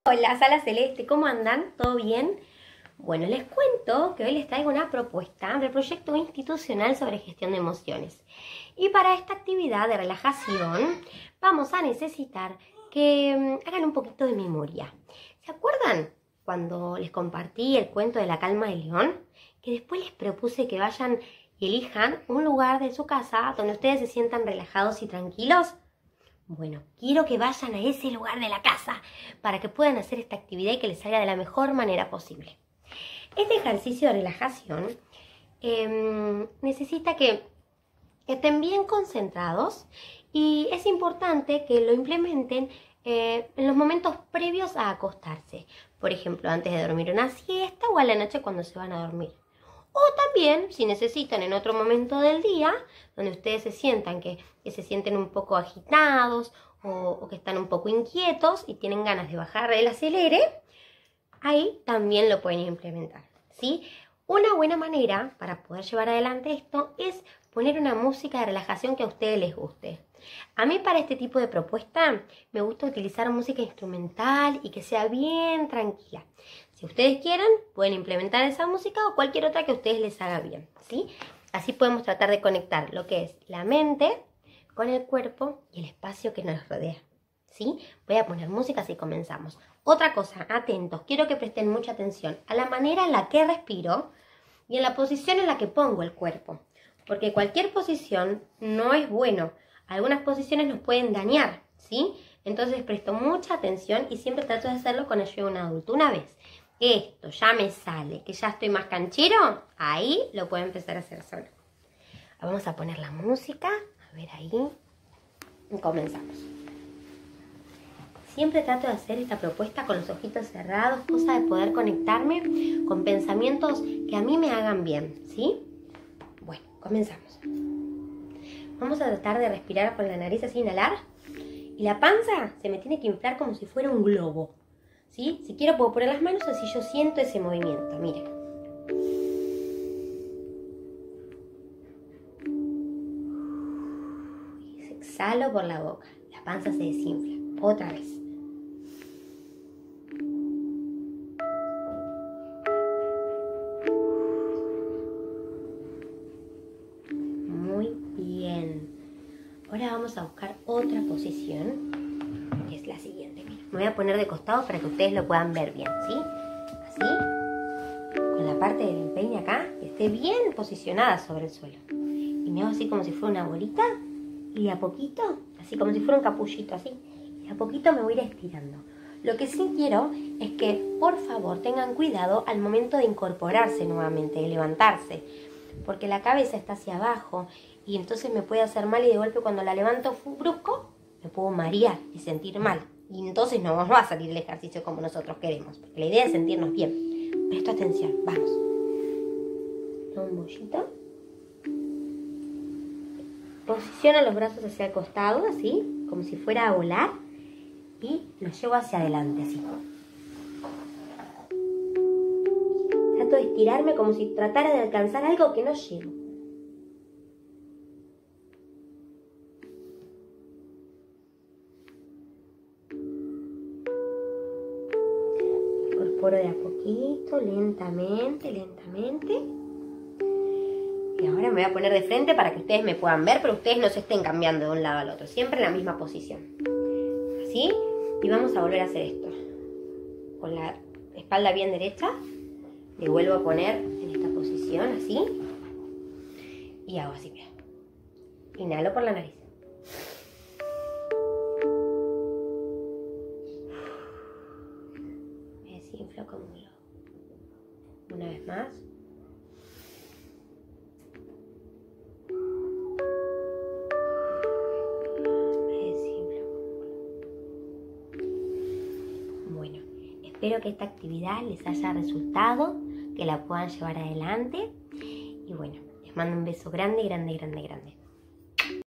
Hola, Sala Celeste, ¿cómo andan? ¿Todo bien? Bueno, les cuento que hoy les traigo una propuesta del proyecto institucional sobre gestión de emociones. Y para esta actividad de relajación vamos a necesitar que hagan un poquito de memoria. ¿Se acuerdan cuando les compartí el cuento de la calma del león? Que después les propuse que vayan y elijan un lugar de su casa donde ustedes se sientan relajados y tranquilos. Bueno, quiero que vayan a ese lugar de la casa para que puedan hacer esta actividad y que les salga de la mejor manera posible. Este ejercicio de relajación necesita que estén bien concentrados y es importante que lo implementen en los momentos previos a acostarse. Por ejemplo, antes de dormir una siesta o a la noche cuando se van a dormir. O también, si necesitan en otro momento del día, donde ustedes se sientan que se sienten un poco agitados o que están un poco inquietos y tienen ganas de bajar el acelere, ahí también lo pueden implementar, ¿sí? Una buena manera para poder llevar adelante esto es poner una música de relajación que a ustedes les guste. A mí para este tipo de propuesta me gusta utilizar música instrumental y que sea bien tranquila. Si ustedes quieren, pueden implementar esa música o cualquier otra que a ustedes les haga bien, ¿sí? Así podemos tratar de conectar lo que es la mente con el cuerpo y el espacio que nos rodea, ¿sí? Voy a poner música así comenzamos. Otra cosa, atentos, quiero que presten mucha atención a la manera en la que respiro y en la posición en la que pongo el cuerpo. Porque cualquier posición no es bueno. Algunas posiciones nos pueden dañar, ¿sí? Entonces presto mucha atención y siempre trato de hacerlo con ayuda de un adulto. Una vez esto ya me sale, que ya estoy más canchero, ahí lo puedo empezar a hacer solo. Vamos a poner la música, a ver ahí, y comenzamos. Siempre trato de hacer esta propuesta con los ojitos cerrados, cosa de poder conectarme con pensamientos que a mí me hagan bien, ¿sí? Bueno, comenzamos. Vamos a tratar de respirar con la nariz así, inhalar. Y la panza se me tiene que inflar como si fuera un globo, ¿sí? Si quiero puedo poner las manos así yo siento ese movimiento, miren. Y exhalo por la boca, la panza se desinfla. Otra vez. Muy bien. Ahora vamos a buscar otra posición, que es la siguiente. Mira, me voy a poner de costado para que ustedes lo puedan ver bien, ¿sí? Así, con la parte del empeine acá, que esté bien posicionada sobre el suelo. Y me hago así como si fuera una bolita, y de a poquito, así como si fuera un capullito, así. Y de a poquito me voy a ir estirando. Lo que sí quiero es que, por favor, tengan cuidado al momento de incorporarse nuevamente, de levantarse. Porque la cabeza está hacia abajo y entonces me puede hacer mal y de golpe cuando la levanto brusco me puedo marear y sentir mal. Y entonces no nos va a salir el ejercicio como nosotros queremos. Porque la idea es sentirnos bien. Presto atención, vamos. Un bollito. Posiciona los brazos hacia el costado, así, como si fuera a volar. Y los llevo hacia adelante, así. Trato de estirarme como si tratara de alcanzar algo que no llego. Incorporo de a poquito, lentamente, lentamente. Y ahora me voy a poner de frente para que ustedes me puedan ver, pero ustedes no se estén cambiando de un lado al otro. Siempre en la misma posición. Así. Y vamos a volver a hacer esto. Con la espalda bien derecha. Me vuelvo a poner en esta posición, así. Y hago así, mira. Inhalo por la nariz. Me desinflo como un globo. Una vez más. Me desinflo como un globo. Bueno, espero que esta actividad les haya resultado, que la puedan llevar adelante. Y bueno, les mando un beso grande, grande, grande, grande.